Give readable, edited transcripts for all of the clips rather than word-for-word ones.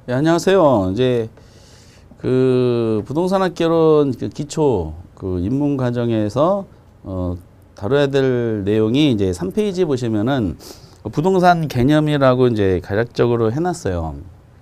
네, 안녕하세요. 이제 부동산학개론 기초 입문 과정에서 다뤄야 될 내용이 이제 3페이지 보시면은 부동산 개념이라고 이제 간략적으로 해놨어요.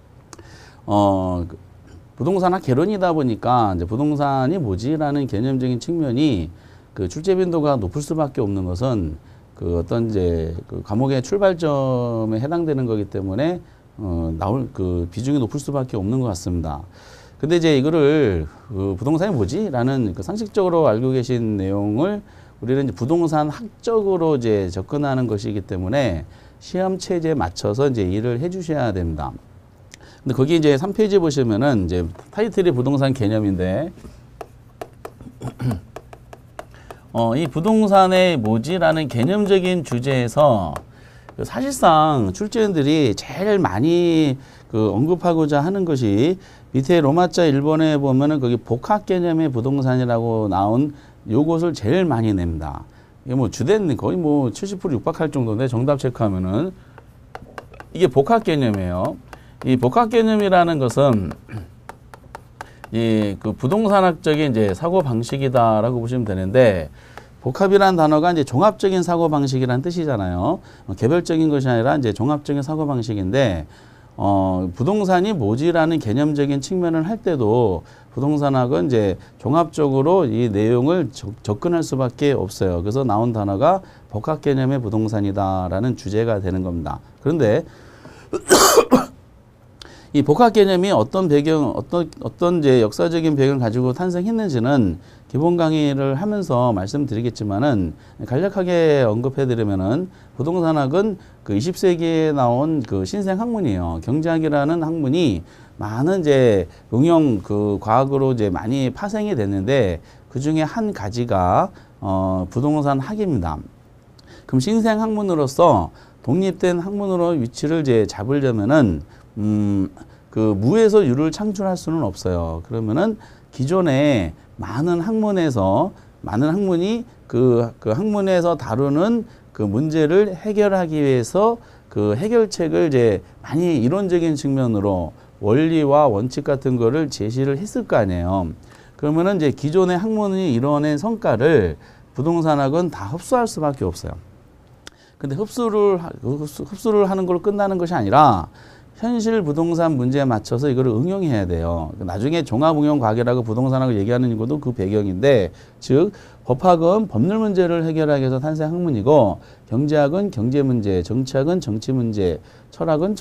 부동산학 개론이다 보니까 이제 부동산이 뭐지라는 개념적인 측면이 출제 빈도가 높을 수밖에 없는 것은 어떤 이제 과목의 출발점에 해당되는 거기 때문에 나올 비중이 높을 수밖에 없는 것 같습니다. 근데 이제 이거를 부동산이 뭐지라는 상식적으로 알고 계신 내용을 우리는 이제 부동산 학적으로 이제 접근하는 것이기 때문에 시험 체제에 맞춰서 이제 일을 해 주셔야 됩니다. 근데 거기 이제 3페이지 보시면은 이제 타이틀이 부동산 개념인데 이 부동산의 뭐지라는 개념적인 주제에서 사실상 출제원들이 제일 많이 언급하고자 하는 것이 밑에 로마자 1번에 보면은 거기 복합 개념의 부동산이라고 나온 요것을 제일 많이 냅니다. 이게 뭐 주된 거의 뭐 70% 육박할 정도인데 정답 체크하면은 이게 복합 개념이에요. 이 복합 개념이라는 것은 부동산학적인 이제 사고 방식이다라고 보시면 되는데 복합이라는 단어가 이제 종합적인 사고 방식이라는 뜻이잖아요. 개별적인 것이 아니라 이제 종합적인 사고 방식인데 부동산이 뭐지라는 개념적인 측면을 할 때도 부동산학은 이제 종합적으로 이 내용을 접근할 수밖에 없어요. 그래서 나온 단어가 복합 개념의 부동산이다라는 주제가 되는 겁니다. 그런데 이 복합 개념이 어떤 배경, 어떤 이제 역사적인 배경을 가지고 탄생했는지는 기본 강의를 하면서 말씀드리겠지만은 간략하게 언급해드리면은 부동산학은 20세기에 나온 신생 학문이에요. 경제학이라는 학문이 많은 이제 응용 과학으로 이제 많이 파생이 됐는데 그 중에 한 가지가 부동산 학입니다. 그럼 신생 학문으로서 독립된 학문으로 위치를 이제 잡으려면은 무에서 유를 창출할 수는 없어요. 그러면은 기존에 많은 학문이 그 학문에서 다루는 문제를 해결하기 위해서 해결책을 이제 많이 이론적인 측면으로 원리와 원칙 같은 거를 제시를 했을 거 아니에요. 그러면은 이제 기존의 학문이 이뤄낸 성과를 부동산학은 다 흡수할 수밖에 없어요. 근데 흡수를 하는 걸로 끝나는 것이 아니라 현실 부동산 문제에 맞춰서 이거를 응용해야 돼요. 나중에 종합응용과학이라고 부동산학을 얘기하는 것도 그 배경인데, 즉 법학은 법률 문제를 해결하기 위해서 탄생 학문이고, 경제학은 경제 문제, 정치학은 정치 문제, 철학은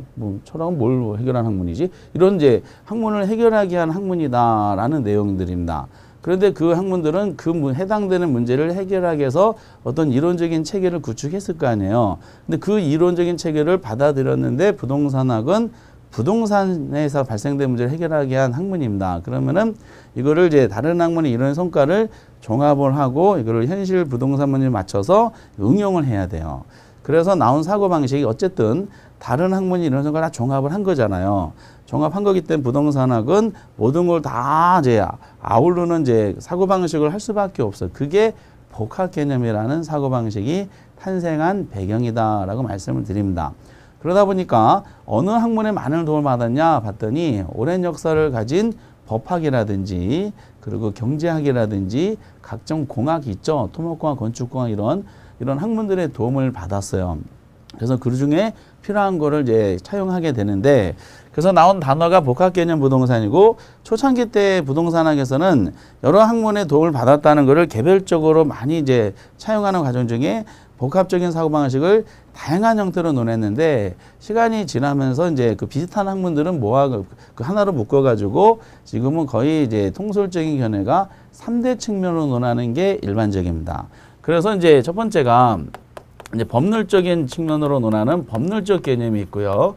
뭘 해결하는 학문이지? 이런 이제 학문을 해결하기 위한 학문이다라는 내용들입니다. 그런데 그 학문들은 해당되는 문제를 해결하기 위해서 어떤 이론적인 체계를 구축했을 거 아니에요. 근데 그 이론적인 체계를 받아들였는데 부동산학은 부동산에서 발생된 문제를 해결하기 위한 학문입니다. 그러면은 이거를 이제 다른 학문의 이런 성과를 종합을 하고 이거를 현실 부동산 문제에 맞춰서 응용을 해야 돼요. 그래서 나온 사고방식이 어쨌든 다른 학문이 이런 성과를 다 종합을 한 거잖아요. 종합한 거기 때문에 부동산학은 모든 걸 다 이제 아우르는 이제 사고방식을 할 수밖에 없어요. 그게 복합 개념이라는 사고방식이 탄생한 배경이다라고 말씀을 드립니다. 그러다 보니까 어느 학문에 많은 도움을 받았냐 봤더니 오랜 역사를 가진 법학이라든지 그리고 경제학이라든지 각종 공학이 있죠. 토목공학, 건축공학 이런 학문들의 도움을 받았어요. 그래서 그 중에 필요한 거를 이제 차용하게 되는데, 그래서 나온 단어가 복합 개념 부동산이고, 초창기 때 부동산학에서는 여러 학문의 도움을 받았다는 것을 개별적으로 많이 이제 차용하는 과정 중에 복합적인 사고방식을 다양한 형태로 논했는데, 시간이 지나면서 이제 비슷한 학문들은 하나로 묶어가지고 지금은 거의 이제 통솔적인 견해가 3대 측면으로 논하는 게 일반적입니다. 그래서 이제 첫 번째가 이제 법률적인 측면으로 논하는 법률적 개념이 있고요.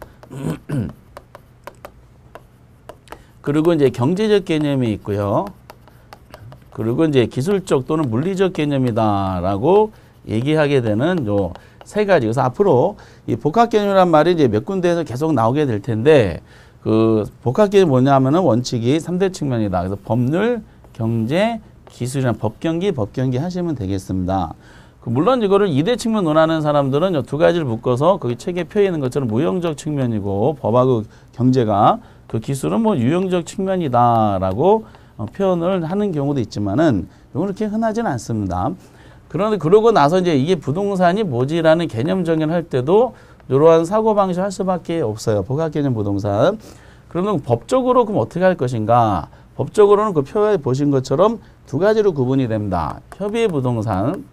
그리고 이제 경제적 개념이 있고요. 그리고 이제 기술적 또는 물리적 개념이다라고 얘기하게 되는 요 세 가지. 그래서 앞으로 이 복합 개념이란 말이 이제 몇 군데에서 계속 나오게 될 텐데, 복합 개념이 뭐냐면은 원칙이 3대 측면이다. 그래서 법률, 경제, 기술이란 법경기 하시면 되겠습니다. 물론 이거를 이대 측면 논하는 사람들은 두 가지를 묶어서 거기 책에 표해 있는 것처럼 무형적 측면이고 법하고 경제가 그 기술은 뭐 유형적 측면이다라고 표현을 하는 경우도 있지만은 이건 그렇게 흔하지는 않습니다. 그런데 그러고 나서 이제 이게 부동산이 뭐지라는 개념 정의를 할 때도 이러한 사고방식 할 수밖에 없어요. 복합개념 부동산. 그러면 법적으로 그럼 어떻게 할 것인가? 법적으로는 그 표에 보신 것처럼 두 가지로 구분이 됩니다. 협의 부동산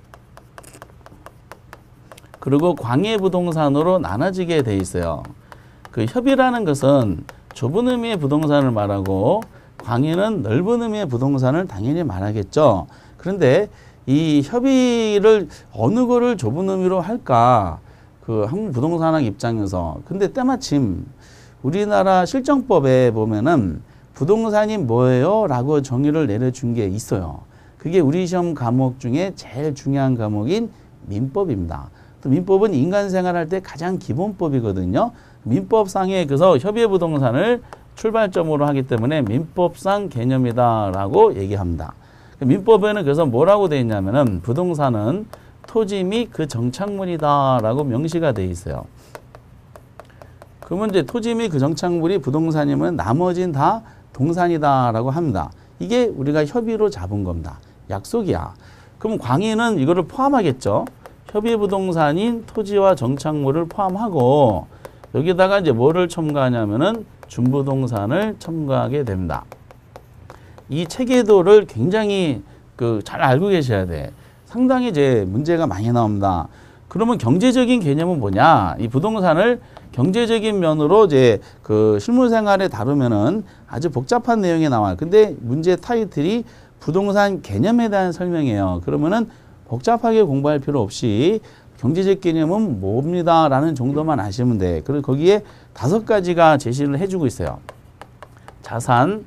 그리고 광해 부동산으로 나눠지게 돼 있어요. 그 협의라는 것은 좁은 의미의 부동산을 말하고 광해는 넓은 의미의 부동산을 당연히 말하겠죠. 그런데 이 협의를 어느 거를 좁은 의미로 할까? 그 한국 부동산학 입장에서. 근데 때마침 우리나라 실정법에 보면은 부동산이 뭐예요? 라고 정의를 내려준 게 있어요. 그게 우리 시험 과목 중에 제일 중요한 과목인 민법입니다. 또 민법은 인간 생활할 때 가장 기본법이거든요. 민법상에 그래서 협의의 부동산을 출발점으로 하기 때문에 민법상 개념이다라고 얘기합니다. 민법에는 그래서 뭐라고 되어 있냐면은 부동산은 토지 및 그 정착물이다라고 명시가 되어 있어요. 그러면 이제 토지 및 그 정착물이 부동산이면 나머지는 다 동산이다라고 합니다. 이게 우리가 협의로 잡은 겁니다. 약속이야. 그럼 광해는 이거를 포함하겠죠. 협의 부동산인 토지와 정착물을 포함하고 여기다가 이제 뭐를 첨가하냐면은 준부동산을 첨가하게 됩니다. 이 체계도를 굉장히 잘 알고 계셔야 돼. 상당히 이제 문제가 많이 나옵니다. 그러면 경제적인 개념은 뭐냐? 이 부동산을 경제적인 면으로 이제 그 실무 생활에 다루면은 아주 복잡한 내용이 나와요. 근데 문제 타이틀이 부동산 개념에 대한 설명이에요. 그러면은 복잡하게 공부할 필요 없이 경제적 개념은 뭡니다 라는 정도만 아시면 돼. 그리고 거기에 5가지가 제시를 해주고 있어요. 자산,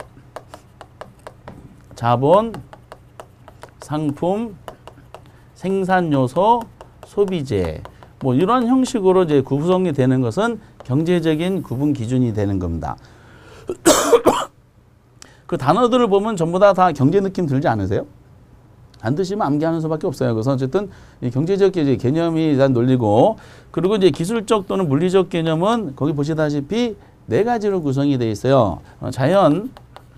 자본, 상품, 생산 요소, 소비재. 뭐 이런 형식으로 이제 구성이 되는 것은 경제적인 구분 기준이 되는 겁니다. 그 단어들을 보면 전부 다 경제 느낌 들지 않으세요? 안 드시면 암기하는 수밖에 없어요. 그래서 어쨌든 이 경제적 개념이 일단 논리고, 그리고 이제 기술적 또는 물리적 개념은 거기 보시다시피 4가지로 구성이 되어 있어요. 자연,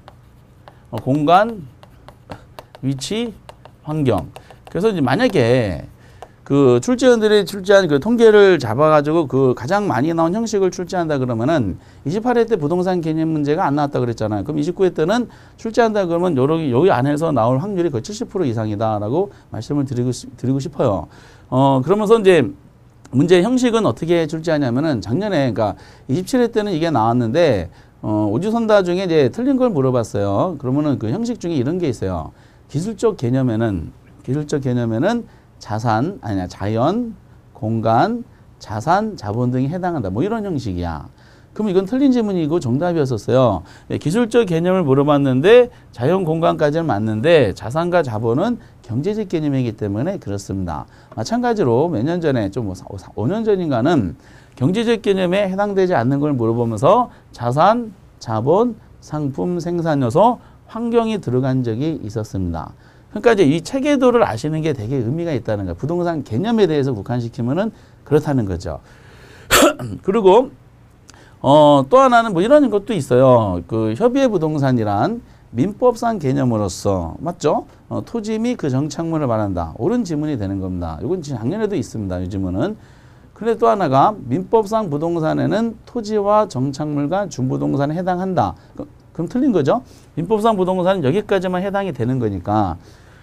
공간, 위치, 환경. 그래서 이제 만약에 그 출제원들이 출제한 그 통계를 잡아가지고 그 가장 많이 나온 형식을 출제한다 그러면은 28회 때 부동산 개념 문제가 안 나왔다 그랬잖아요. 그럼 29회 때는 출제한다 그러면 여기 안에서 나올 확률이 거의 70% 이상이다라고 말씀을 드리고 싶어요. 그러면서 이제 문제 형식은 어떻게 출제하냐면은 작년에 그러니까 27회 때는 이게 나왔는데 오지선다 중에 이제 틀린 걸 물어봤어요. 그러면은 그 형식 중에 이런 게 있어요. 기술적 개념에는 자연, 공간, 자산, 자본 등이 해당한다. 뭐 이런 형식이야. 그럼 이건 틀린 질문이고 정답이었었어요. 네, 기술적 개념을 물어봤는데 자연, 공간까지는 맞는데 자산과 자본은 경제적 개념이기 때문에 그렇습니다. 마찬가지로 몇 년 전에 좀 5년 전인가는 경제적 개념에 해당되지 않는 걸 물어보면서 자산, 자본, 상품, 생산 요소, 환경이 들어간 적이 있었습니다. 그러니까 이제 이 체계도를 아시는 게 되게 의미가 있다는 거예요. 부동산 개념에 대해서 국한시키면은 그렇다는 거죠. 그리고 또 하나는 뭐 이런 것도 있어요. 그 협의의 부동산이란 민법상 개념으로서 맞죠? 토지 및 그 정착물을 말한다. 옳은 지문이 되는 겁니다. 이건 작년에도 있습니다. 이 지문은. 그런데 또 하나가 민법상 부동산에는 토지와 정착물과 준부동산에 해당한다. 그럼 틀린 거죠? 민법상 부동산은 여기까지만 해당이 되는 거니까.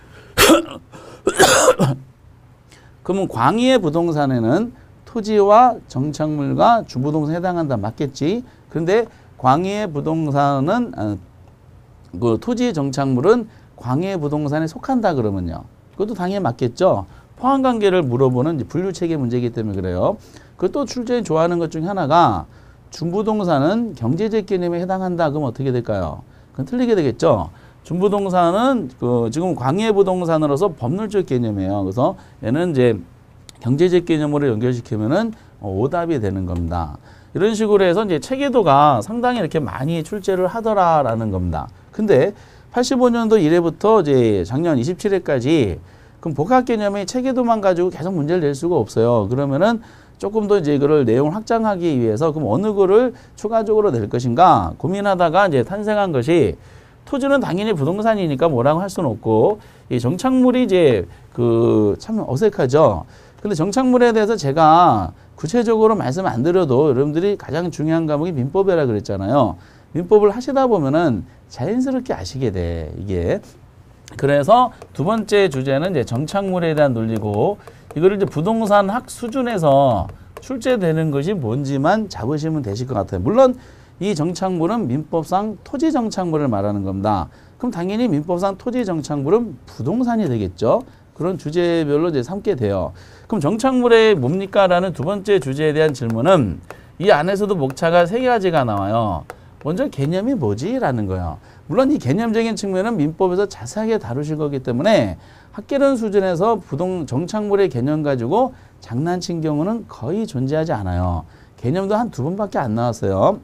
그러면 광의의 부동산에는 토지와 정착물과 주부동산에 해당한다. 맞겠지? 그런데 광의의 부동산은 그 토지 정착물은 광의의 부동산에 속한다 그러면요. 그것도 당연히 맞겠죠? 포함관계를 물어보는 분류체계 문제이기 때문에 그래요. 그것도 출제에 좋아하는 것 중에 하나가 준부동산은 경제적 개념에 해당한다. 그럼 어떻게 될까요? 그건 틀리게 되겠죠? 준부동산은 지금 광해 부동산으로서 법률적 개념이에요. 그래서 얘는 이제 경제적 개념으로 연결시키면은 오답이 되는 겁니다. 이런 식으로 해서 이제 체계도가 상당히 이렇게 많이 출제를 하더라라는 겁니다. 근데 85년도 1회부터 이제 작년 27회까지 그럼 복합 개념의 체계도만 가지고 계속 문제를 낼 수가 없어요. 그러면은 조금 더 이제 이거를 내용을 확장하기 위해서 그럼 어느 거를 추가적으로 낼 것인가 고민하다가 이제 탄생한 것이 토지는 당연히 부동산이니까 뭐라고 할 수는 없고 이 정착물이 이제 그 참 어색하죠. 근데 정착물에 대해서 제가 구체적으로 말씀 안 드려도 여러분들이 가장 중요한 과목이 민법이라 그랬잖아요. 민법을 하시다 보면은 자연스럽게 아시게 돼, 이게. 그래서 두 번째 주제는 이제 정착물에 대한 논리고, 이거를 이제 부동산 학 수준에서 출제되는 것이 뭔지만 잡으시면 되실 것 같아요. 물론 이 정착물은 민법상 토지 정착물을 말하는 겁니다. 그럼 당연히 민법상 토지 정착물은 부동산이 되겠죠. 그런 주제별로 이제 삼게 돼요. 그럼 정착물의 뭡니까? 라는 두 번째 주제에 대한 질문은 이 안에서도 목차가 세 가지가 나와요. 먼저 개념이 뭐지? 라는 거예요. 물론 이 개념적인 측면은 민법에서 자세하게 다루실 거기 때문에 학계론 수준에서 정착물의 개념 가지고 장난친 경우는 거의 존재하지 않아요. 개념도 한 두 번밖에 안 나왔어요.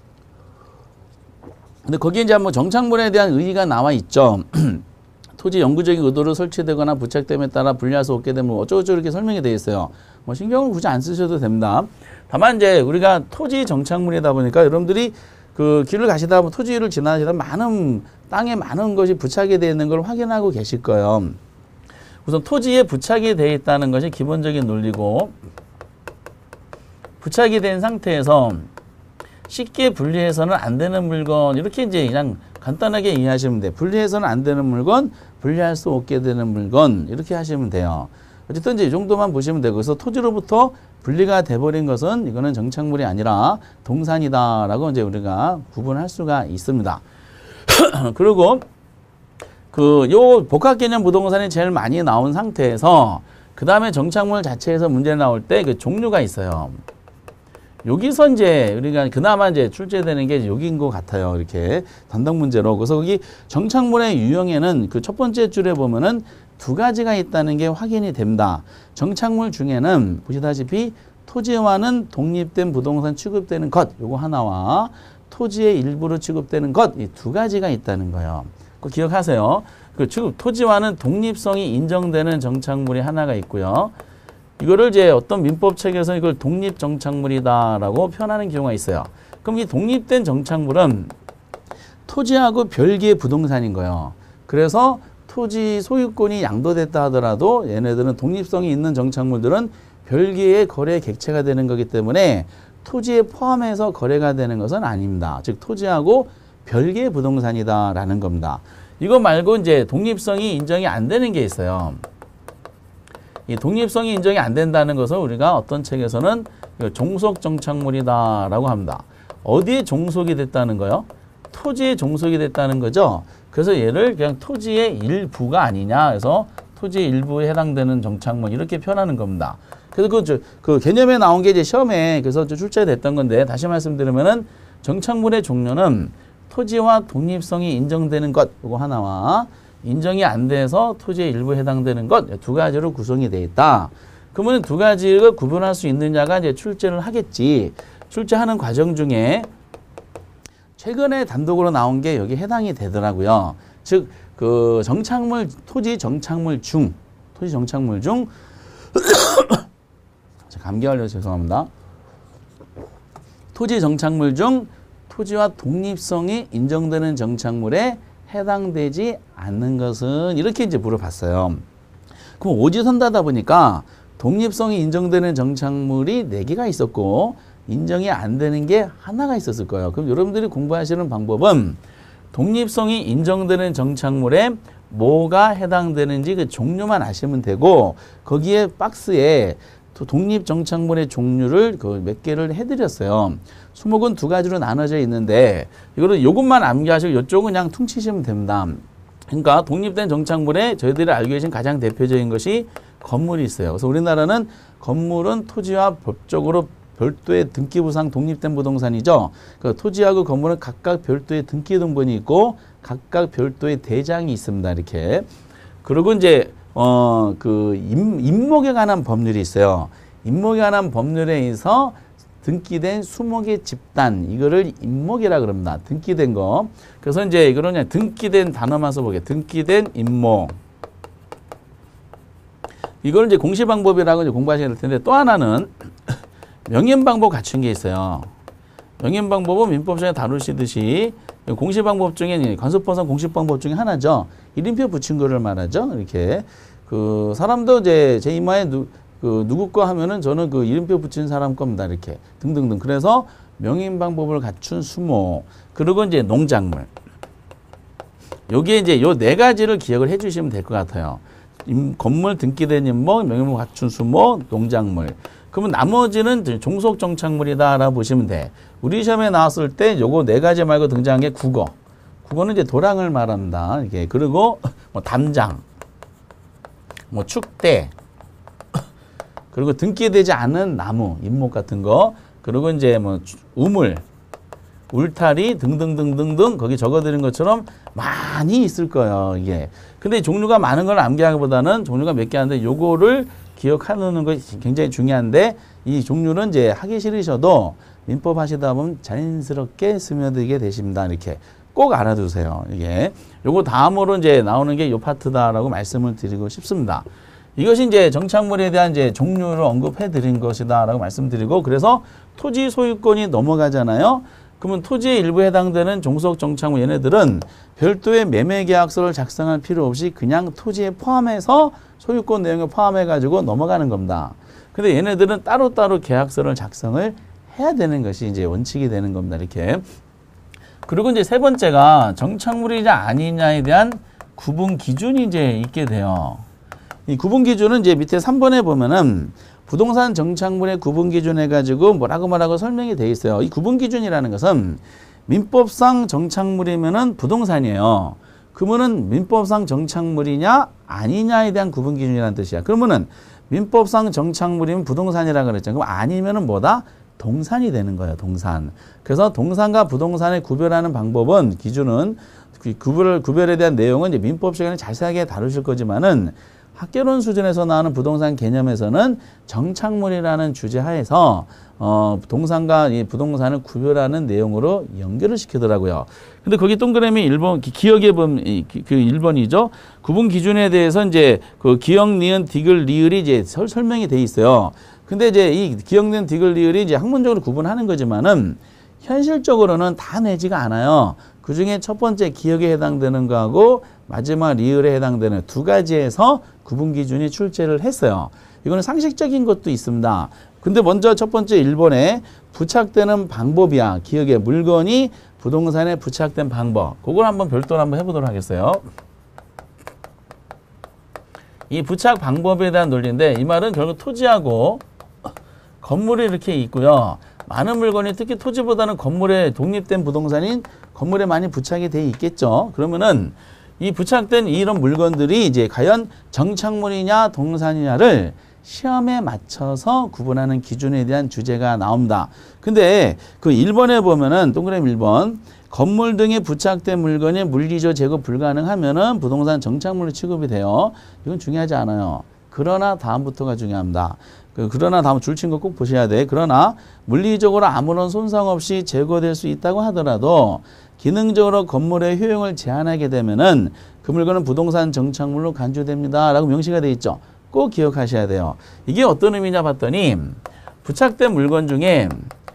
근데 거기에 이제 한번 정착물에 대한 의의가 나와 있죠. 토지 영구적인 의도로 설치되거나 부착됨에 따라 분리할 수 없게 되면 어쩌고저쩌고 이렇게 설명이 되어 있어요. 뭐 신경을 굳이 안 쓰셔도 됩니다. 다만 이제 우리가 토지 정착물이다 보니까 여러분들이 그 길을 가시다 보면 토지를 지나시다 많은 땅에 많은 것이 부착이 되어 있는 걸 확인하고 계실 거예요. 우선 토지에 부착이 되어 있다는 것이 기본적인 논리고, 부착이 된 상태에서 쉽게 분리해서는 안 되는 물건, 이렇게 이제 그냥 간단하게 이해하시면 돼요. 분리해서는 안 되는 물건, 분리할 수 없게 되는 물건, 이렇게 하시면 돼요. 어쨌든 이제 이 정도만 보시면 되고, 그래서 토지로부터 분리가 돼버린 것은 이거는 정착물이 아니라 동산이다라고 이제 우리가 구분할 수가 있습니다. 그리고 요 복합 개념 부동산이 제일 많이 나온 상태에서 그 다음에 정착물 자체에서 문제 나올 때 그 종류가 있어요. 여기서 이제 우리가 그나마 이제 출제되는 게 여기인 것 같아요. 이렇게 단독 문제로. 그래서 거기 정착물의 유형에는 그 첫 번째 줄에 보면은 두 가지가 있다는 게 확인이 됩니다. 정착물 중에는 보시다시피 토지와는 독립된 부동산 취급되는 것, 요거 하나와 토지의 일부로 취급되는 것, 이 두 가지가 있다는 거예요. 꼭 기억하세요. 그 토지와는 독립성이 인정되는 정착물이 하나가 있고요. 이거를 이제 어떤 민법책에서 이걸 독립정착물이다라고 표현하는 경우가 있어요. 그럼 이 독립된 정착물은 토지하고 별개의 부동산인 거예요. 그래서 토지 소유권이 양도됐다 하더라도 얘네들은 독립성이 있는 정착물들은 별개의 거래 객체가 되는 거기 때문에 토지에 포함해서 거래가 되는 것은 아닙니다. 즉 토지하고 별개의 부동산이다라는 겁니다. 이거 말고 이제 독립성이 인정이 안 되는 게 있어요. 이 독립성이 인정이 안 된다는 것을 우리가 어떤 책에서는 종속 정착물이다라고 합니다. 어디에 종속이 됐다는 거요? 토지에 종속이 됐다는 거죠. 그래서 얘를 그냥 토지의 일부가 아니냐 해서 토지의 일부에 해당되는 정착물 이렇게 표현하는 겁니다. 그래서 그 개념에 나온 게 이제 시험에 그래서 출제됐던 건데 다시 말씀드리면은 정착물의 종류는 토지와 독립성이 인정되는 것 이거 하나와 인정이 안 돼서 토지의 일부에 해당되는 것 두 가지로 구성이 되어 있다. 그러면 두 가지를 구분할 수 있느냐가 이제 출제를 하겠지. 출제하는 과정 중에 최근에 단독으로 나온 게 여기 해당이 되더라고요. 즉, 그 정착물, 토지 정착물 중 감기 걸려서 죄송합니다. 토지 정착물 중 토지와 독립성이 인정되는 정착물에 해당되지 않는 것은 이렇게 이제 물어봤어요. 그럼 오지선다다 보니까 독립성이 인정되는 정착물이 4개가 있었고 인정이 안 되는 게 하나가 있었을 거예요. 그럼 여러분들이 공부하시는 방법은 독립성이 인정되는 정착물에 뭐가 해당되는지 그 종류만 아시면 되고 거기에 박스에 독립정착물의 종류를 그 몇 개를 해드렸어요. 수목은 두 가지로 나눠져 있는데 이거는 요것만 암기하시고 이쪽은 그냥 퉁치시면 됩니다. 그러니까 독립된 정착물에 저희들이 알고 계신 가장 대표적인 것이 건물이 있어요. 그래서 우리나라는 건물은 토지와 법적으로 별도의 등기부상 독립된 부동산이죠. 그 토지하고 건물은 각각 별도의 등기 등본이 있고 각각 별도의 대장이 있습니다. 이렇게. 그리고 이제 임목에 관한 법률이 있어요. 임목에 관한 법률에 의해서 등기된 수목의 집단, 이거를 임목이라 그럽니다. 등기된 거. 그래서 이제 이거는 그냥 등기된 단어만 써보게. 등기된 임목. 이걸 이제 공시방법이라고 이제 공부하셔야 될 텐데 또 하나는 명인방법 갖춘 게 있어요. 명인방법은 민법상에 다루시듯이 공시방법 중에 관습법상 공시방법 중에 하나죠. 이름표 붙인 거를 말하죠. 이렇게 그 사람도 이제 제 이마에 누구 거 하면은 저는 그 이름표 붙인 사람 겁니다. 이렇게 등등등. 그래서 명인방법을 갖춘 수모 그리고 이제 농작물. 여기에 이제 요 네 가지를 기억을 해주시면 될 것 같아요. 건물 등기된 임목, 명인방법 갖춘 수모, 농작물. 그러면 나머지는 종속정착물이다라고 보시면 돼. 우리 시험에 나왔을 때 요거 네 가지 말고 등장한 게 국어. 국어는 이제 도랑을 말합니다. 이게 그리고 뭐 담장, 뭐 축대, 그리고 등기되지 않은 나무, 잎목 같은 거, 그리고 이제 뭐 우물, 울타리 등등등등등 거기 적어드린 것처럼 많이 있을 거예요. 이게. 근데 종류가 많은 걸 암기하기보다는 종류가 몇 개 하는데 요거를 기억하는 것이 굉장히 중요한데 이 종류는 이제 하기 싫으셔도 민법 하시다 보면 자연스럽게 스며들게 되십니다. 이렇게 꼭 알아두세요. 이게 요거 다음으로 이제 나오는 게 요 파트다라고 말씀을 드리고 싶습니다. 이것이 이제 정착물에 대한 이제 종류를 언급해 드린 것이다라고 말씀드리고 그래서 토지 소유권이 넘어가잖아요. 그러면 토지의 일부에 해당되는 종속 정착물 얘네들은 별도의 매매 계약서를 작성할 필요 없이 그냥 토지에 포함해서 소유권 내용을 포함해 가지고 넘어가는 겁니다. 근데 얘네들은 따로따로 계약서를 작성을 해야 되는 것이 이제 원칙이 되는 겁니다. 이렇게. 그리고 이제 세 번째가 정착물이냐 아니냐에 대한 구분 기준이 이제 있게 돼요. 이 구분 기준은 이제 밑에 3번에 보면은 부동산 정착물의 구분 기준 해가지고 뭐라고 설명이 돼 있어요. 이 구분 기준이라는 것은 민법상 정착물이면은 부동산이에요. 그러면은 민법상 정착물이냐 아니냐에 대한 구분 기준이라는 뜻이야. 그러면은 민법상 정착물이면 부동산이라 그랬잖아요. 그럼 아니면은 뭐다? 동산이 되는 거예요. 동산. 그래서 동산과 부동산을 구별하는 방법은 기준은 구별에 대한 내용은 이제 민법 시간에 자세하게 다루실 거지만은 학개론 수준에서 나오는 부동산 개념에서는 정착물이라는 주제 하에서 동산과 이 부동산을 구별하는 내용으로 연결을 시키더라고요. 근데 거기 동그라미 1번 기억해 보면 그 1번이죠. 구분 기준에 대해서 이제 그 기역, 니은, 디귿, 리을이 이제 설명이 돼 있어요. 근데 이제 이 기역, 니은, 디귿, 리을이 이제 학문적으로 구분하는 거지만은 현실적으로는 다 내지가 않아요. 그 중에 첫 번째 기역에 해당되는 거하고 마지막 리을에 해당되는 두 가지에서 구분 기준이 출제를 했어요. 이거는 상식적인 것도 있습니다. 근데 먼저 첫 번째 1번에 부착되는 방법이야. 기역에 물건이 부동산에 부착된 방법. 그걸 한번 별도로 한번 해보도록 하겠어요. 이 부착 방법에 대한 논리인데 이 말은 결국 토지하고 건물이 이렇게 있고요. 많은 물건이 특히 토지보다는 건물에 독립된 부동산인 건물에 많이 부착이 돼 있겠죠. 그러면은 이 부착된 이런 물건들이 이제 과연 정착물이냐 동산이냐를 시험에 맞춰서 구분하는 기준에 대한 주제가 나옵니다. 근데 그 1번에 보면은 동그라미 1번 건물 등에 부착된 물건이 물리적 제거 불가능하면은 부동산 정착물로 취급이 돼요. 이건 중요하지 않아요. 그러나 다음부터가 중요합니다. 그러나 다음 줄친 거 꼭 보셔야 돼. 그러나 물리적으로 아무런 손상 없이 제거될 수 있다고 하더라도 기능적으로 건물의 효용을 제한하게 되면은 그 물건은 부동산 정착물로 간주됩니다. 라고 명시가 되어 있죠. 꼭 기억하셔야 돼요. 이게 어떤 의미냐 봤더니 부착된 물건 중에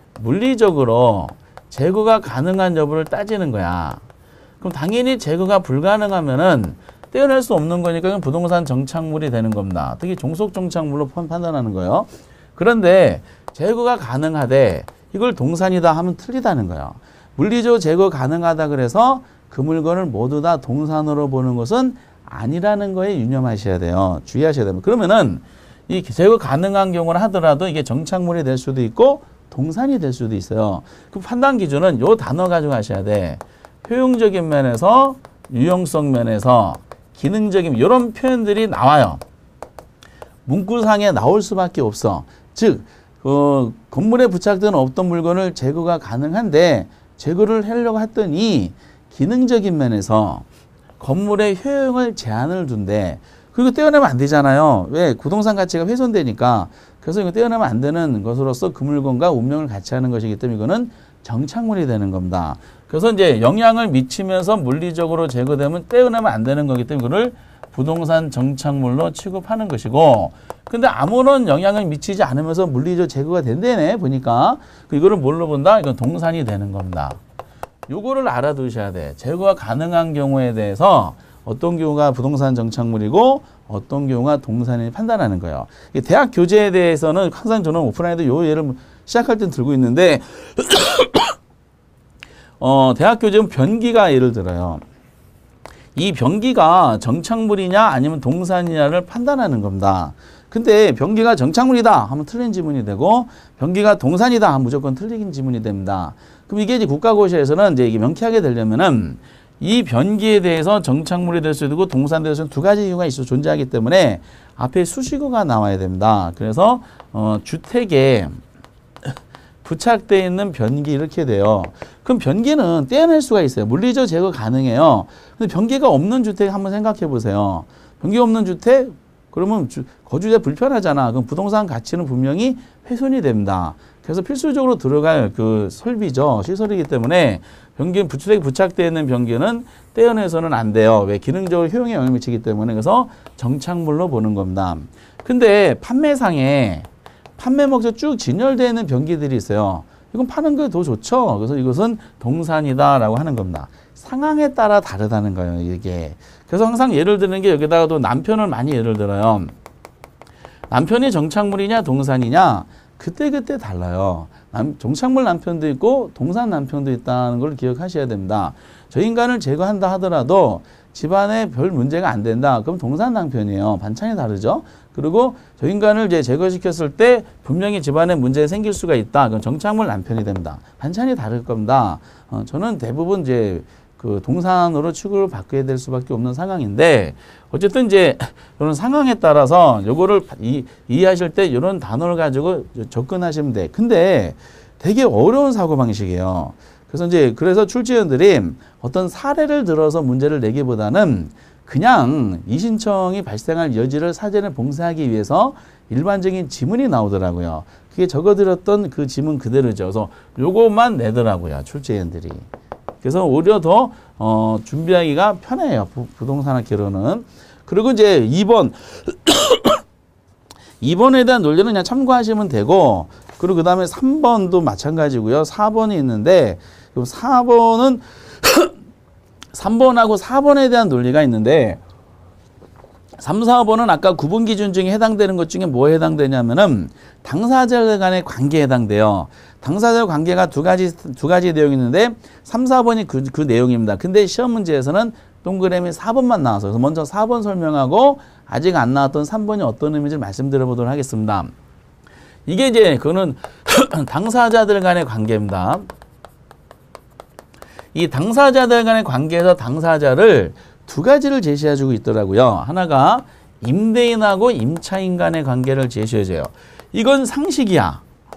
물리적으로 제거가 가능한 여부를 따지는 거야. 그럼 당연히 제거가 불가능하면은 떼어낼 수 없는 거니까 부동산 정착물이 되는 겁니다. 특히 종속 정착물로 판단하는 거예요. 그런데 제거가 가능하되 이걸 동산이다 하면 틀리다는 거예요. 물리적 제거 가능하다 그래서 그 물건을 모두 다 동산으로 보는 것은 아니라는 거에 유념하셔야 돼요. 주의하셔야 됩니다. 그러면은 이 제거 가능한 경우를 하더라도 이게 정착물이 될 수도 있고 동산이 될 수도 있어요. 그 판단 기준은 요 단어 가지고 하셔야 돼. 효용적인 면에서 유용성 면에서 기능적인 이런 표현들이 나와요. 문구상에 나올 수밖에 없어. 즉 건물에 부착된 없던 물건을 제거가 가능한데 제거를 하려고 했더니 기능적인 면에서 건물의 효용을 제한을 둔대. 그리고 떼어내면 안 되잖아요. 왜? 부동산 가치가 훼손되니까. 그래서 이거 떼어내면 안 되는 것으로서 그 물건과 운명을 같이 하는 것이기 때문에 이거는 정착물이 되는 겁니다. 그래서 이제 영향을 미치면서 물리적으로 제거되면 떼어내면 안 되는 거기 때문에 이거를 부동산 정착물로 취급하는 것이고, 근데 아무런 영향을 미치지 않으면서 물리적 제거가 된다네 보니까. 이거를 뭘로 본다? 이건 동산이 되는 겁니다. 요거를 알아두셔야 돼. 제거가 가능한 경우에 대해서 어떤 경우가 부동산 정착물이고 어떤 경우가 동산이 판단하는 거예요. 대학 교재에 대해서는 항상 저는 오프라인에도 요 예를 시작할 때 들고 있는데 대학 교재는 변기가 예를 들어요. 이 변기가 정착물이냐 아니면 동산이냐를 판단하는 겁니다. 근데 변기가 정착물이다 하면 틀린 지문이 되고 변기가 동산이다 하면 무조건 틀린 지문이 됩니다. 그럼 이게 이제 국가고시에서는 이제 이게 명쾌하게 되려면은 이 변기에 대해서 정착물이 될 수 있고 동산 될 수 있는 두 가지 이유가 있어 존재하기 때문에 앞에 수식어가 나와야 됩니다. 그래서 주택에 부착되어 있는 변기 이렇게 돼요. 그럼 변기는 떼어낼 수가 있어요. 물리적 제거 가능해요. 근데 변기가 없는 주택 한번 생각해 보세요. 변기 없는 주택 그러면 거주자 불편하잖아. 그럼 부동산 가치는 분명히 훼손이 됩니다. 그래서 필수적으로 들어갈 그 설비죠. 시설이기 때문에 변기 주택에 부착되어 있는 변기는 떼어내서는 안 돼요. 왜? 기능적으로 효용에 영향을 미치기 때문에. 그래서 정착물로 보는 겁니다. 근데 판매상에 판매 목적 쭉 진열되어 있는 변기들이 있어요. 이건 파는 게 더 좋죠. 그래서 이것은 동산이다라고 하는 겁니다. 상황에 따라 다르다는 거예요, 이게. 그래서 항상 예를 드는 게 여기다가도 남편을 많이 예를 들어요. 남편이 정착물이냐 동산이냐 그때그때 달라요. 정착물 남편도 있고 동산 남편도 있다는 걸 기억하셔야 됩니다. 저 인간을 제거한다 하더라도 집안에 별 문제가 안 된다. 그럼 동산 남편이에요. 반찬이 다르죠. 그리고 저 인간을 이제 제거시켰을 때 분명히 집안에 문제가 생길 수가 있다. 그럼 정착물 남편이 됩니다. 반찬이 다를 겁니다. 저는 대부분 이제 그 동산으로 취급을 받게 될 수밖에 없는 상황인데 어쨌든 이제 이런 상황에 따라서 요거를 이해하실 때 이런 단어를 가지고 접근하시면 돼. 근데 되게 어려운 사고 방식이에요. 그래서 출제위원들이 어떤 사례를 들어서 문제를 내기보다는 그냥 이 신청이 발생할 여지를 사전에 봉쇄하기 위해서 일반적인 지문이 나오더라고요. 그게 적어드렸던 그 지문 그대로죠. 그래서 요것만 내더라고요, 출제위원들이. 그래서 오히려 더 준비하기가 편해요. 부동산학개론은. 그리고 이제 2번 2번에 대한 논리는 그냥 참고하시면 되고 그리고 그 다음에 3번도 마찬가지고요. 4번이 있는데 4번은 3번하고 4번에 대한 논리가 있는데 3, 4번은 아까 구분 기준 중에 해당되는 것 중에 뭐에 해당되냐면은 당사자들 간의 관계에 해당돼요. 당사자 관계가 두 가지 내용이 있는데 3, 4번이 그 내용입니다. 근데 시험 문제에서는 동그라미 4번만 나와서 그래서 먼저 4번 설명하고 아직 안 나왔던 3번이 어떤 의미인지 말씀드려 보도록 하겠습니다. 이게 이제 그거는 당사자들 간의 관계입니다. 이 당사자들 간의 관계에서 당사자를 두 가지를 제시해주고 있더라고요. 하나가 임대인하고 임차인 간의 관계를 제시해줘요. 이건 상식이야.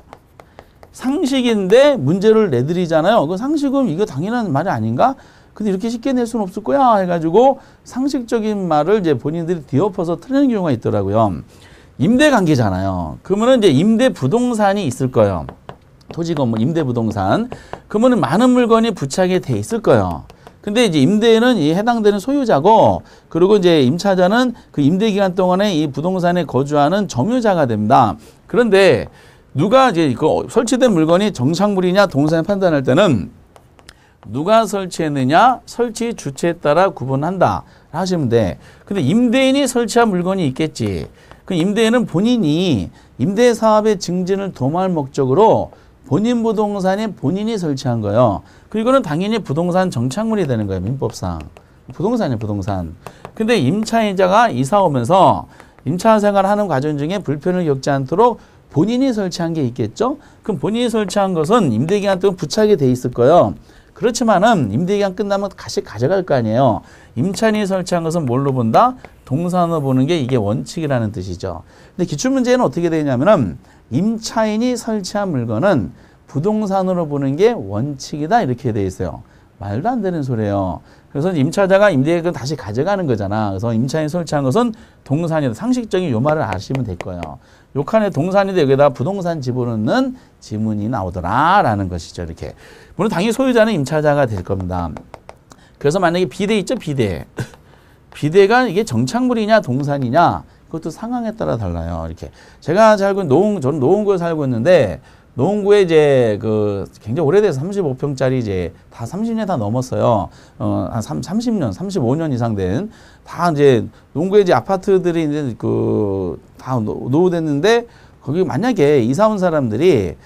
상식인데 문제를 내드리잖아요. 그 상식은 이거 당연한 말이 아닌가? 근데 이렇게 쉽게 낼 수는 없을 거야 해가지고 상식적인 말을 이제 본인들이 뒤엎어서 틀리는 경우가 있더라고요. 임대 관계잖아요. 그러면은 이제 임대 부동산이 있을 거예요. 토지 건물 임대 부동산. 그러면은 많은 물건이 부착이 돼 있을 거예요. 근데 이제 임대인은 이 해당되는 소유자고, 그리고 이제 임차자는 그 임대 기간 동안에 이 부동산에 거주하는 점유자가 됩니다. 그런데 누가 이제 그 설치된 물건이 정착물이냐 동산을 판단할 때는 누가 설치했느냐 설치 주체에 따라 구분한다 하시면 돼. 근데 임대인이 설치한 물건이 있겠지. 그 임대인은 본인이 임대 사업의 증진을 도모할 목적으로 본인 부동산에 본인이 설치한 거예요. 그리고는 당연히 부동산 정착물이 되는 거예요. 민법상. 부동산이에요, 부동산. 근데 임차인자가 이사 오면서 임차 생활하는 과정 중에 불편을 겪지 않도록 본인이 설치한 게 있겠죠? 그럼 본인이 설치한 것은 임대기간 동안 부착이 돼 있을 거예요. 그렇지만은 임대기간 끝나면 다시 가져갈 거 아니에요. 임차인이 설치한 것은 뭘로 본다? 동산으로 보는 게 이게 원칙이라는 뜻이죠. 근데 기출문제는 어떻게 되냐면은 임차인이 설치한 물건은 부동산으로 보는 게 원칙이다 이렇게 돼 있어요. 말도 안 되는 소리예요. 그래서 임차자가 임대기간 다시 가져가는 거잖아. 그래서 임차인이 설치한 것은 동산이다. 상식적인 요 말을 아시면 될 거예요. 요 칸에 동산인데 여기다 부동산 집어넣는 지문이 나오더라라는 것이죠. 이렇게. 물론 당연히 소유자는 임차자가 될 겁니다. 그래서 만약에 비대 있죠, 비대. 비대가 이게 정착물이냐 동산이냐 그것도 상황에 따라 달라요. 이렇게 제가 살고 있는 저는 노원구에 살고 있는데 노원구에 이제 그 굉장히 오래돼서 35평짜리 이제 다 30년 다 넘었어요. 한 30년, 35년 이상 된 다 이제 노원구에 이제 아파트들이 이제 그 다 노후됐는데 거기 만약에 이사 온 사람들이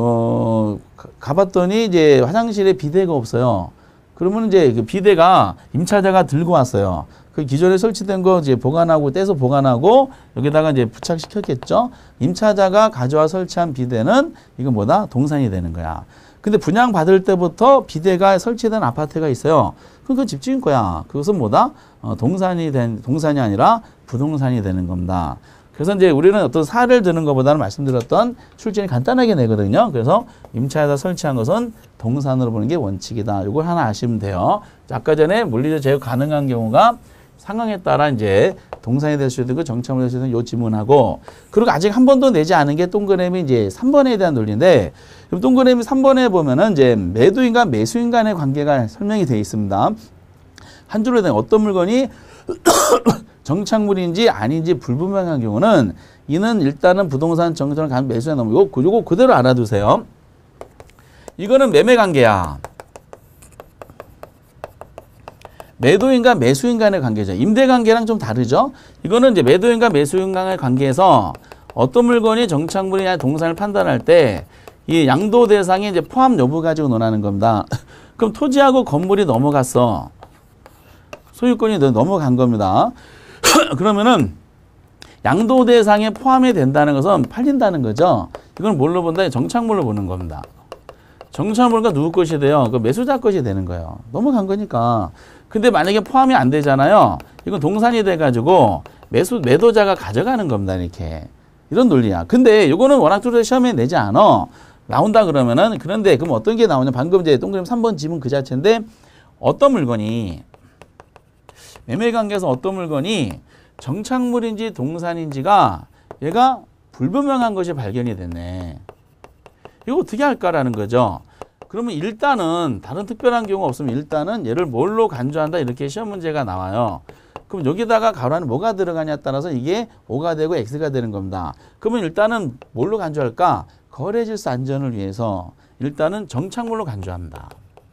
가봤더니 이제 화장실에 비대가 없어요. 그러면 이제 그 비대가 임차자가 들고 왔어요. 그 기존에 설치된 거 이제 보관하고 떼서 보관하고 여기다가 이제 부착시켰겠죠. 임차자가 가져와 설치한 비대는 이건 뭐다? 동산이 되는 거야. 근데 분양 받을 때부터 비대가 설치된 아파트가 있어요. 그럼 그 집주인 거야. 그것은 뭐다? 동산이 아니라 부동산이 되는 겁니다. 그래서 이제 우리는 어떤 사를 드는 것보다는 말씀드렸던 출전이 간단하게 내거든요. 그래서 임차에다 설치한 것은 동산으로 보는 게 원칙이다. 이걸 하나 아시면 돼요. 아까 전에 물리적 제거 가능한 경우가 상황에 따라 이제 동산이 될 수도 있고 정착물이 될 수도 있는 요 지문하고 그리고 아직 한 번도 내지 않은 게 동그라미 이제 3번에 대한 논리인데 그럼 동그라미 3번에 보면은 이제 매도인과 매수인 간의 관계가 설명이 되어 있습니다. 한 줄로 된 어떤 물건이 정착물인지 아닌지 불분명한 경우는 이는 일단은 부동산 정착을 간 매수에 넘어요. 요거 그대로 알아두세요. 이거는 매매 관계야. 매도인과 매수인 간의 관계죠. 임대 관계랑 좀 다르죠. 이거는 이제 매도인과 매수인 간의 관계에서 어떤 물건이 정착물이냐 동산을 판단할 때 이 양도 대상이 이제 포함 여부 가지고 논하는 겁니다. 그럼 토지하고 건물이 넘어갔어. 소유권이 넘어간 겁니다. 그러면은 양도 대상에 포함이 된다는 것은 팔린다는 거죠. 이건 뭘로 본다? 정착물로 보는 겁니다. 정착물과 누구 것이 돼요? 그 매수자 것이 되는 거예요. 넘어간 거니까. 근데 만약에 포함이 안 되잖아요. 이건 동산이 돼가지고 매도자가 가져가는 겁니다. 이렇게. 이런 논리야. 근데 이거는 워낙 뚜렷이 시험에 내지 않아. 나온다 그러면은 그런데 그럼 어떤 게 나오냐? 방금 이제 동그라미 3번 지문 그 자체인데 어떤 물건이 매매 관계에서 어떤 물건이 정착물인지 동산인지가 얘가 불분명한 것이 발견이 됐네. 이거 어떻게 할까라는 거죠. 그러면 일단은 다른 특별한 경우가 없으면 일단은 얘를 뭘로 간주한다 이렇게 시험 문제가 나와요. 그럼 여기다가 가로 안에 뭐가 들어가냐에 따라서 이게 O가 되고 X가 되는 겁니다. 그러면 일단은 뭘로 간주할까? 거래 질서 안전을 위해서 일단은 정착물로 간주합니다.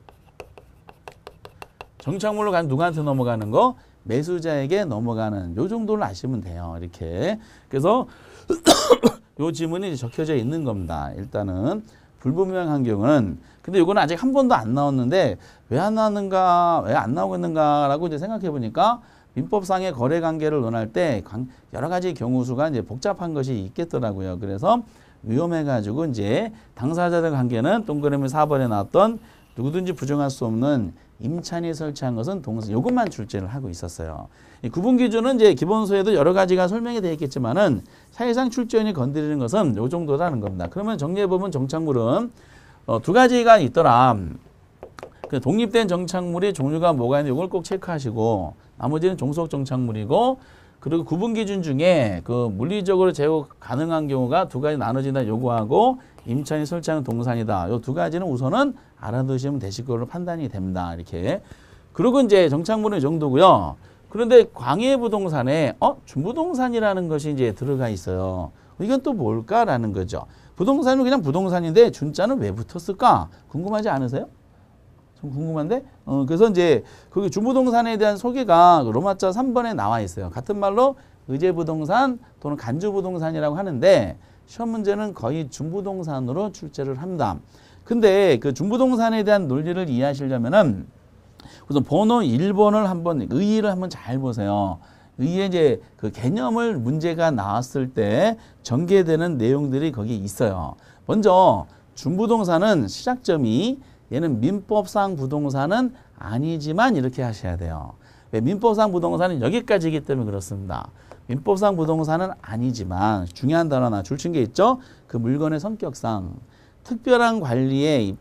정착물로 간 누구한테 넘어가는 거? 매수자에게 넘어가는 요 정도를 아시면 돼요. 이렇게. 그래서 요 지문이 이제 적혀져 있는 겁니다. 일단은 불분명한 경우는 근데 요거는 아직 한 번도 안 나왔는데 왜 안 나왔는가 왜 안 나오고 있는가라고 이제 생각해 보니까 민법상의 거래 관계를 논할 때 여러 가지 경우 수가 이제 복잡한 것이 있겠더라고요. 그래서 위험해 가지고 이제 당사자들 관계는 동그라미 4번에 나왔던 누구든지 부정할 수 없는 임차인이 설치한 것은 동산 요것만 출제를 하고 있었어요. 이 구분 기준은 이제 기본소에도 여러 가지가 설명이 되어 있겠지만은 사실상 출제원이 건드리는 것은 요 정도라는 겁니다. 그러면 정리해 보면 정착물은 두 가지가 있더라. 그 독립된 정착물의 종류가 뭐가 있는지 이걸 꼭 체크하시고 나머지는 종속 정착물이고 그리고 구분 기준 중에 그 물리적으로 제거 가능한 경우가 두 가지 나눠진다 요구하고 임차인이 설치하는 동산이다. 요 두 가지는 우선은 알아두시면 되실 걸로 판단이 됩니다. 이렇게. 그리고 이제 정착물은 이 정도고요. 그런데 광해부동산에 준부동산이라는 것이 이제 들어가 있어요. 이건 또 뭘까라는 거죠. 부동산은 그냥 부동산인데 준자는 왜 붙었을까? 궁금하지 않으세요? 좀 궁금한데? 그래서 이제 거기 준부동산에 대한 소개가 로마자 3번에 나와 있어요. 같은 말로 의제부동산 또는 간주부동산이라고 하는데 시험 문제는 거의 준부동산으로 출제를 합니다. 근데 그 준부동산에 대한 논리를 이해하시려면은 우선 번호 1번을 한번 의의를 한번 잘 보세요. 의의에 이제 그 개념을 문제가 나왔을 때 전개되는 내용들이 거기 있어요. 먼저 준부동산은 시작점이 얘는 민법상 부동산은 아니지만 이렇게 하셔야 돼요. 왜? 민법상 부동산은 여기까지이기 때문에 그렇습니다. 민법상 부동산은 아니지만 중요한 단어 하나 줄친 게 있죠. 그 물건의 성격상 특별한 관리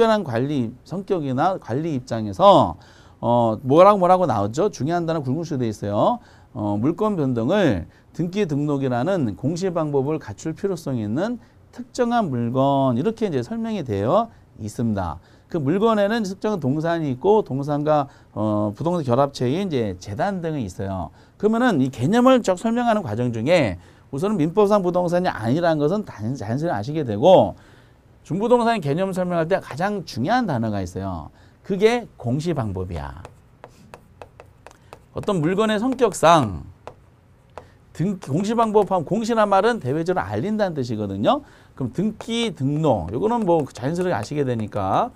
성격이나 관리 입장에서 뭐라고 나오죠? 중요한 단어 굵은수로 되어 있어요. 물권 변동을 등기 등록이라는 공시 방법을 갖출 필요성이 있는 특정한 물건 이렇게 이제 설명이 되어 있습니다. 그 물건에는 특정한 동산이 있고 동산과 부동산 결합체인 이제 재단 등이 있어요. 그러면은 이 개념을 쭉 설명하는 과정 중에 우선은 민법상 부동산이 아니라는 것은 자연스레 아시게 되고 중부동산 개념 설명할 때 가장 중요한 단어가 있어요. 그게 공시방법이야. 어떤 물건의 성격상 공시방법하면 공시란 말은 대외적으로 알린다는 뜻이거든요. 그럼 등기, 등록 요거는 뭐 자연스럽게 아시게 되니까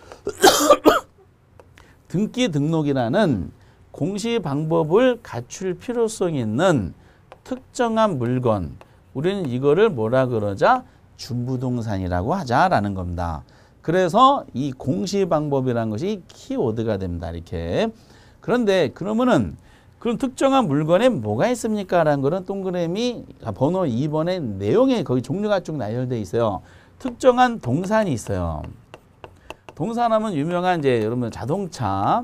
등기, 등록이라는 공시방법을 갖출 필요성이 있는 특정한 물건 우리는 이거를 뭐라 그러자? 중부동산이라고 하자라는 겁니다. 그래서 이 공시방법이라는 것이 키워드가 됩니다. 이렇게. 그런데 그러면은 그런 특정한 물건에 뭐가 있습니까? 라는 거는 동그라미 번호 2번의 내용에 거기 종류가 쭉 나열되어 있어요. 특정한 동산이 있어요. 동산하면 유명한 이제 여러분 자동차,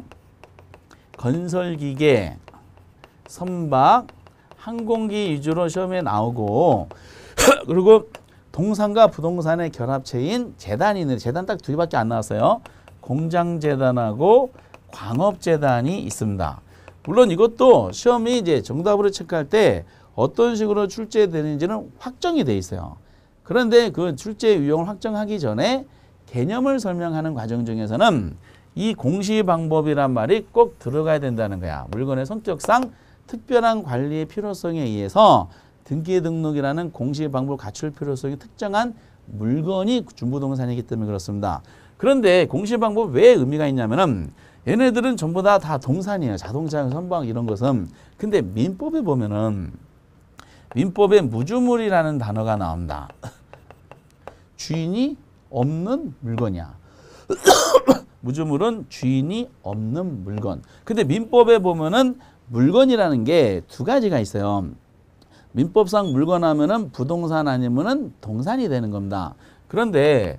건설기계, 선박, 항공기 위주로 시험에 나오고 그리고 동산과 부동산의 결합체인 재단이 있는데 재단 딱 두 개밖에 안 나왔어요. 공장재단하고 광업재단이 있습니다. 물론 이것도 시험이 이제 정답으로 체크할 때 어떤 식으로 출제되는지는 확정이 돼 있어요. 그런데 그 출제 유형을 확정하기 전에 개념을 설명하는 과정 중에서는 이 공시방법이란 말이 꼭 들어가야 된다는 거야. 물건의 성격상 특별한 관리의 필요성에 의해서 등기 등록이라는 공시방법을 갖출 필요성이 특정한 물건이 중부동산이기 때문에 그렇습니다. 그런데 공시방법 왜 의미가 있냐면은 얘네들은 전부 다 동산이에요. 자동차, 선박 이런 것은. 근데 민법에 보면은 민법에 무주물이라는 단어가 나옵니다. 주인이 없는 물건이야. 무주물은 주인이 없는 물건. 근데 민법에 보면은 물건이라는 게 두 가지가 있어요. 민법상 물건 하면은 부동산 아니면은 동산이 되는 겁니다. 그런데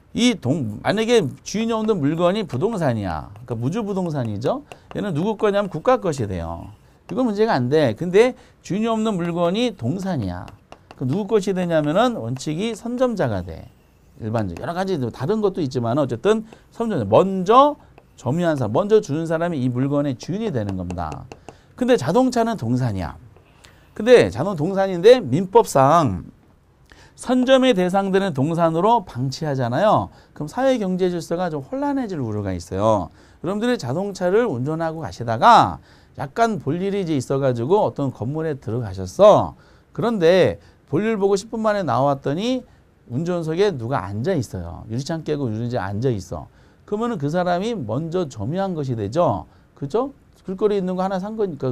만약에 주인이 없는 물건이 부동산이야. 그러니까 무주부동산이죠. 얘는 누구 거냐면 국가 것이 돼요. 이건 문제가 안 돼. 근데 주인이 없는 물건이 동산이야. 그 누구 것이 되냐면은 원칙이 선점자가 돼. 일반적으로. 여러 가지 다른 것도 있지만 어쨌든 선점자. 먼저 점유한 사람, 먼저 주는 사람이 이 물건의 주인이 되는 겁니다. 근데 자동차는 동산이야. 근데 자동차 동산인데 민법상 선점의 대상되는 동산으로 방치하잖아요. 그럼 사회 경제 질서가 좀 혼란해질 우려가 있어요. 여러분들이 자동차를 운전하고 가시다가 약간 볼 일이 이제 있어가지고 어떤 건물에 들어가셨어. 그런데 볼일 보고 10분 만에 나왔더니 운전석에 누가 앉아 있어요. 유리창 깨고 유리창에 앉아 있어. 그러면은 그 사람이 먼저 점유한 것이 되죠. 그죠? 길거리에 있는 거 하나 산 거니까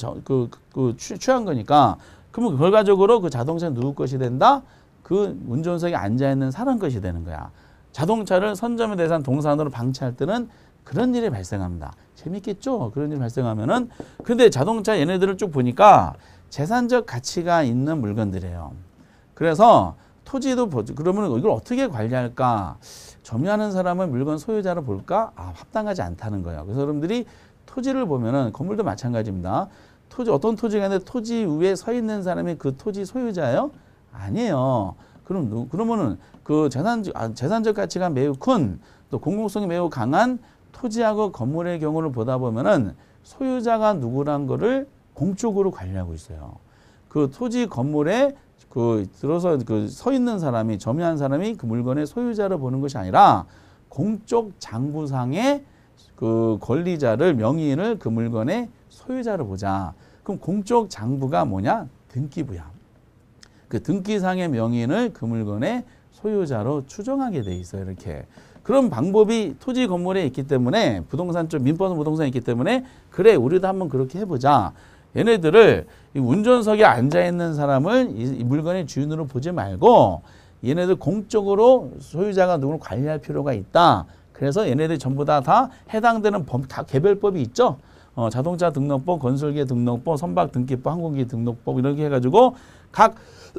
취한 거니까. 그러면 결과적으로 그 자동차는 누구 것이 된다? 그 운전석에 앉아있는 사람 것이 되는 거야. 자동차를 선점에 대한 동산으로 방치할 때는 그런 일이 발생합니다. 재밌겠죠? 그런 일이 발생하면은. 근데 자동차 얘네들을 쭉 보니까 재산적 가치가 있는 물건들이에요. 그래서 토지도 그러면 이걸 어떻게 관리할까? 점유하는 사람은 물건 소유자를 볼까? 합당하지 않다는 거예요. 그래서 여러분들이 토지를 보면은 건물도 마찬가지입니다. 어떤 토지가 있는데 토지 위에 서 있는 사람이 그 토지 소유자예요? 아니에요. 그러면은 그 재산적 가치가 매우 큰 또 공공성이 매우 강한 토지하고 건물의 경우를 보다 보면은 소유자가 누구란 거를 공적으로 관리하고 있어요. 그 토지 건물에 들어서 서 있는 사람이 점유한 사람이 그 물건의 소유자를 보는 것이 아니라 공적 장부상의 그 권리자를 명의인을 그 물건의 소유자를 보자. 그럼 공적 장부가 뭐냐? 등기부야. 그 등기상의 명의인을 그 물건의 소유자로 추정하게 돼 있어요. 이렇게. 그런 방법이 토지 건물에 있기 때문에 부동산 쪽 민법 부동산에 있기 때문에 그래 우리도 한번 그렇게 해보자. 얘네들을 이 운전석에 앉아있는 사람을 이 물건의 주인으로 보지 말고 얘네들 공적으로 소유자가 누구를 관리할 필요가 있다. 그래서 얘네들이 전부 다 해당되는 다 개별법이 있죠. 자동차 등록법, 건설기계 등록법, 선박 등기법, 항공기 등록법 이렇게 해가지고 각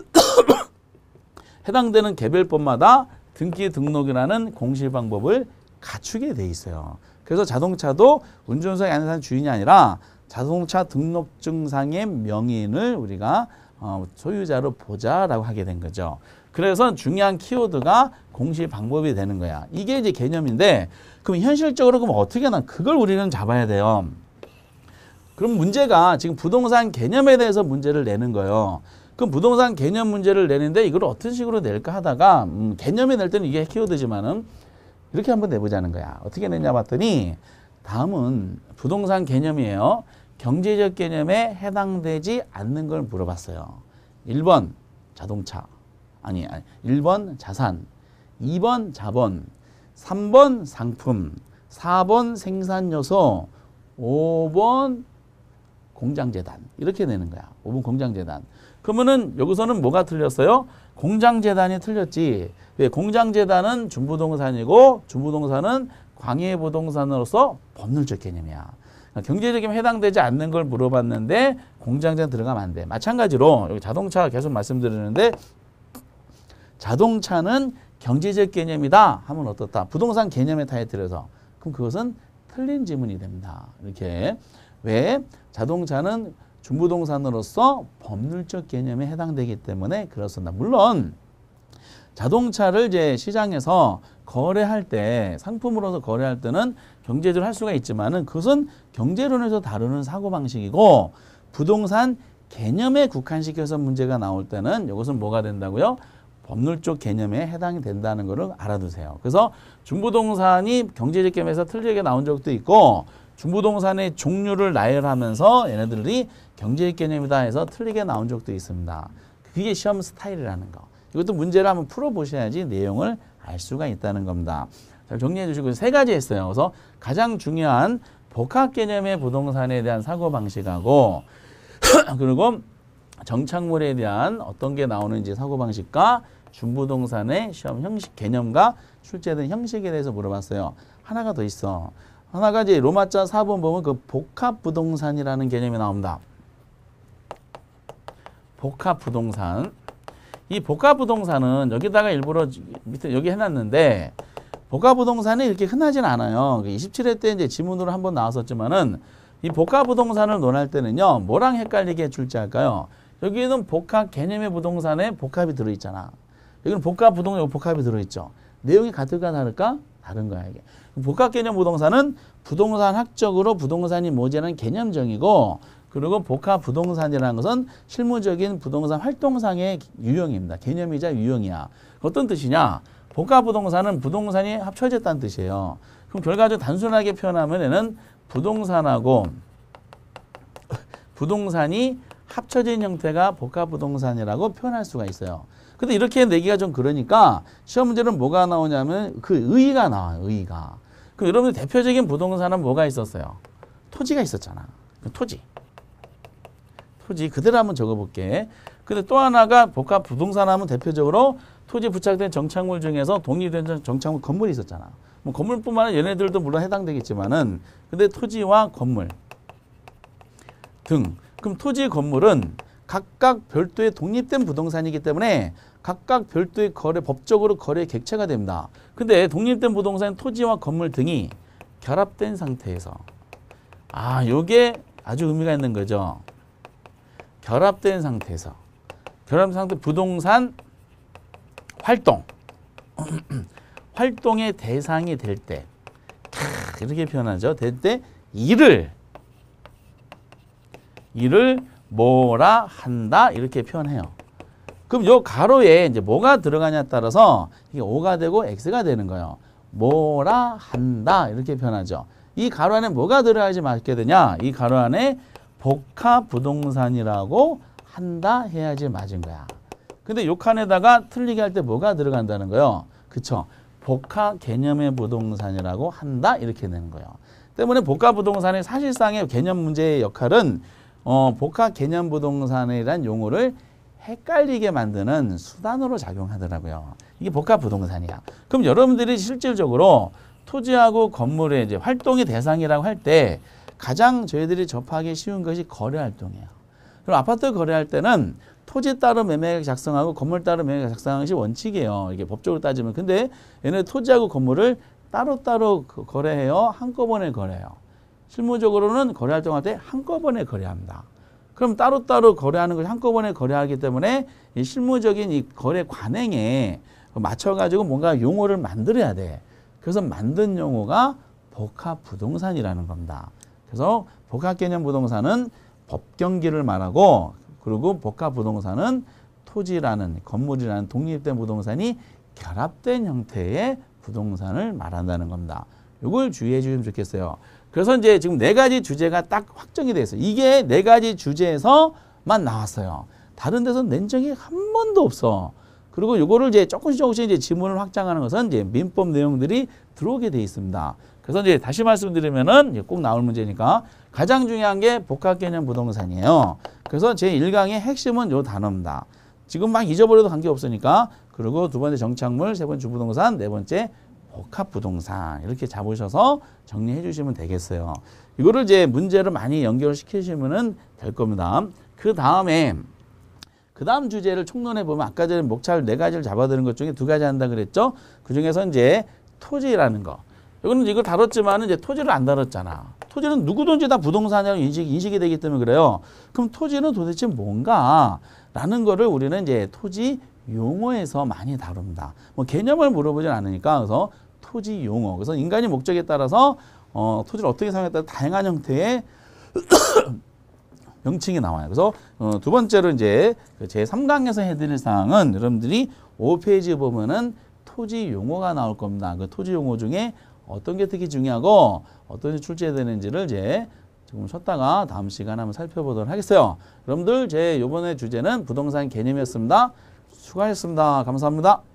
해당되는 개별법마다 등기 등록이라는 공시 방법을 갖추게 돼 있어요. 그래서 자동차도 운전석에 앉은 사람 주인이 아니라 자동차 등록증상의 명의인을 우리가 소유자로 보자라고 하게 된 거죠. 그래서 중요한 키워드가 공시 방법이 되는 거야. 이게 이제 개념인데 그럼 현실적으로 그럼 어떻게 하나 그걸 우리는 잡아야 돼요. 그럼 문제가 지금 부동산 개념에 대해서 문제를 내는 거예요. 그럼 부동산 개념 문제를 내는데 이걸 어떤 식으로 낼까 하다가 개념이 낼 때는 이게 키워드지만은 이렇게 한번 내보자는 거야. 어떻게 냈냐 봤더니 다음은 부동산 개념이에요. 경제적 개념에 해당되지 않는 걸 물어봤어요. 1번 자동차, 1번 자산, 2번 자본, 3번 상품, 4번 생산요소, 5번 공장재단. 이렇게 내는 거야. 5번 공장재단. 그러면은 여기서는 뭐가 틀렸어요? 공장재단이 틀렸지. 왜? 공장재단은 준부동산이고 준부동산은 광해부동산으로서 법률적 개념이야. 경제적 개념에 해당되지 않는 걸 물어봤는데 공장재단 들어가면 안 돼. 마찬가지로 여기 자동차 계속 말씀드리는데 자동차는 경제적 개념이다 하면 어떻다? 부동산 개념의 타이틀에서. 그럼 그것은 틀린 지문이 됩니다. 이렇게. 왜? 자동차는 준부동산으로서 법률적 개념에 해당되기 때문에 그렇습니다. 물론 자동차를 이제 시장에서 거래할 때 상품으로서 거래할 때는 경제적으로 할 수가 있지만은 그것은 경제론에서 다루는 사고방식이고 부동산 개념에 국한시켜서 문제가 나올 때는 이것은 뭐가 된다고요? 법률적 개념에 해당이 된다는 것을 알아두세요. 그래서 준부동산이 경제적 개념에서 틀리게 나온 적도 있고 준부동산의 종류를 나열하면서 얘네들이 경제적 개념이다 해서 틀리게 나온 적도 있습니다. 그게 시험 스타일이라는 거. 이것도 문제를 한번 풀어보셔야지 내용을 알 수가 있다는 겁니다. 잘 정리해 주시고 세 가지 했어요. 그래서 가장 중요한 복합 개념의 부동산에 대한 사고방식하고 그리고 정착물에 대한 어떤 게 나오는지 사고방식과 준부동산의 시험 형식 개념과 출제된 형식에 대해서 물어봤어요. 하나가 더 있어. 하나가 이제 로마자 4번 보면 그 복합부동산이라는 개념이 나옵니다. 복합부동산. 이 복합부동산은 여기다가 일부러 밑에 여기 해놨는데 복합부동산이 이렇게 흔하진 않아요. 27회 때 이제 지문으로 한번 나왔었지만은 이 복합부동산을 논할 때는요, 뭐랑 헷갈리게 출제할까요? 여기는 복합 개념의 부동산에 복합이 들어있잖아. 여기는 복합부동산 복합이 들어있죠. 내용이 같을까 다를까? 다른 거야 이게. 복합 개념 부동산은 부동산 학적으로 부동산이 뭐지라는 개념정이고 그리고 복합 부동산이라는 것은 실무적인 부동산 활동상의 유형입니다. 개념이자 유형이야. 어떤 뜻이냐? 복합 부동산은 부동산이 합쳐졌다는 뜻이에요. 그럼 결과적으로 단순하게 표현하면 얘는 부동산하고 부동산이 합쳐진 형태가 복합 부동산이라고 표현할 수가 있어요. 근데 이렇게 내기가 좀 그러니까 시험 문제는 뭐가 나오냐면 그 의의가 나와요. 의의가. 그럼 여러분들 대표적인 부동산은 뭐가 있었어요? 토지가 있었잖아. 토지 그대로 한번 적어볼게. 근데 또 하나가 복합 부동산 하면 대표적으로 토지 부착된 정착물 중에서 독립된 정착물 건물이 있었잖아. 뭐 건물뿐만 아니라 얘네들도 물론 해당되겠지만은 근데 토지와 건물 등. 그럼 토지 건물은 각각 별도의 독립된 부동산이기 때문에 각각 별도의 거래, 법적으로 거래 객체가 됩니다. 근데 독립된 부동산 토지와 건물 등이 결합된 상태에서 요게 아주 의미가 있는 거죠. 결합된 상태에서 부동산 활동 활동의 대상이 될 때 이렇게 표현하죠. 될 때 일을 뭐라 한다 이렇게 표현해요. 그럼 요 가로에 이제 뭐가 들어가냐에 따라서 이게 O가 되고 X가 되는 거예요. 뭐라 한다 이렇게 표현하죠. 이 가로 안에 뭐가 들어가야지 맞게 되냐? 이 가로 안에 복합 부동산이라고 한다 해야지 맞은 거야. 근데 요 칸에다가 틀리게 할 때 뭐가 들어간다는 거예요? 그쵸? 복합 개념의 부동산이라고 한다 이렇게 되는 거예요. 때문에 복합 부동산의 사실상의 개념 문제의 역할은 복합 개념 부동산이란 용어를 헷갈리게 만드는 수단으로 작용하더라고요. 이게 복합 부동산이야. 그럼 여러분들이 실질적으로 토지하고 건물의 이제 활동의 대상이라고 할 때 가장 저희들이 접하기 쉬운 것이 거래 활동이에요. 그럼 아파트 거래할 때는 토지 따로 매매계약 작성하고 건물 따로 매매계약 작성하는 것이 원칙이에요. 이게 법적으로 따지면. 근데 얘네 토지하고 건물을 따로따로 거래해요. 한꺼번에 거래해요. 실무적으로는 거래 활동할 때 한꺼번에 거래합니다. 그럼 따로따로 거래하는 걸 한꺼번에 거래하기 때문에 이 실무적인 이 거래 관행에 맞춰가지고 뭔가 용어를 만들어야 돼. 그래서 만든 용어가 복합부동산이라는 겁니다. 그래서 복합개념 부동산은 법경기를 말하고 그리고 복합부동산은 토지라는 건물이라는 독립된 부동산이 결합된 형태의 부동산을 말한다는 겁니다. 이걸 주의해 주시면 좋겠어요. 그래서 이제 지금 네 가지 주제가 딱 확정이 돼 있어요. 이게 네 가지 주제에서만 나왔어요. 다른 데서 낸 적이 한 번도 없어. 그리고 요거를 이제 조금씩 이제 지문을 확장하는 것은 이제 민법 내용들이 들어오게 돼 있습니다. 그래서 이제 다시 말씀드리면은 꼭 나올 문제니까 가장 중요한 게 복합개념 부동산이에요. 그래서 제 1강의 핵심은 요 단어입니다. 지금 막 잊어버려도 관계없으니까. 그리고 두 번째 정착물, 세 번째 주부동산, 네 번째 복합부동산 이렇게 잡으셔서 정리해 주시면 되겠어요. 이거를 이제 문제로 많이 연결시키시면 될 겁니다. 그 다음 주제를 총론해 보면 아까 전에 목차를 네 가지를 잡아드는 것 중에 두 가지 한다 그랬죠. 그 중에서 이제 토지라는 거. 이거는 이걸 다뤘지만은 이제 토지를 안 다뤘잖아. 토지는 누구든지 다 부동산이라고 인식이 되기 때문에 그래요. 그럼 토지는 도대체 뭔가? 라는 거를 우리는 이제 토지 용어에서 많이 다룹니다. 뭐 개념을 물어보진 않으니까 그래서 토지 용어. 그래서 인간이 목적에 따라서 토지를 어떻게 사용에 따라 다양한 형태의 명칭이 나와요. 그래서 두 번째로 이제 제 3강에서 해드릴 사항은 여러분들이 5페이지 보면은 토지 용어가 나올 겁니다. 그 토지 용어 중에 어떤 게 특히 중요하고 어떤 게 출제되는지를 이제 조금 쉬었다가 다음 시간에 한번 살펴보도록 하겠어요. 여러분들 제 이번에 주제는 부동산 개념이었습니다. 수고하셨습니다. 감사합니다.